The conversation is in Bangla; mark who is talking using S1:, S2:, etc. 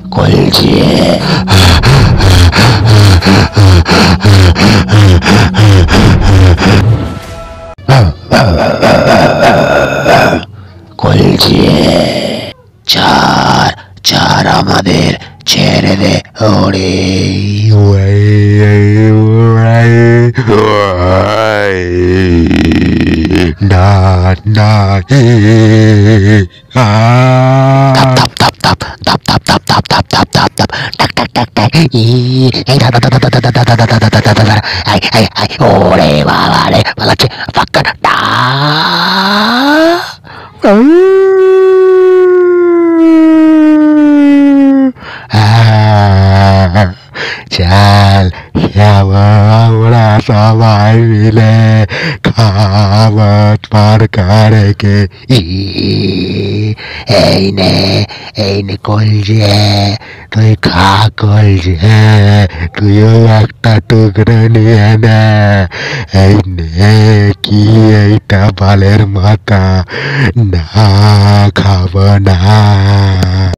S1: কলজি কলজি চার চার আমাদের ছেড়ে দে ওরে না না tap tap tap tap tap tap tap tap tap tap tap tak tak tak tak এই da da da da da da da da da da da da da ai ai ai ওরে বাবা রে পালাচ্ছে ফাক্কা ডা চল আমরা সবাই মিলে খাবার পার করে কে এই নে কলজে তুই খা কলজে তুইও একটা টুকরো নিয়ে নে এই নে কি এইটা বালের মাথা না খাবো না